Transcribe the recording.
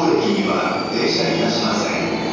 駅には停車いたしません。